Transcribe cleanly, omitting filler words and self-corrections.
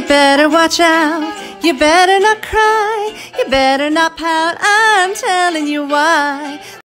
You better watch out, you better not cry, you better not pout, I'm telling you why.